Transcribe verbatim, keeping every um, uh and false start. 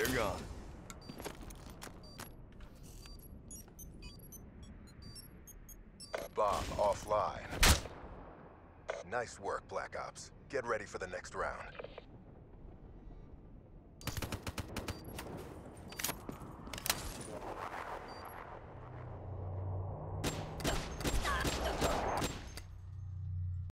Bring on. Bomb offline. Nice work, Black Ops. Get ready for the next round.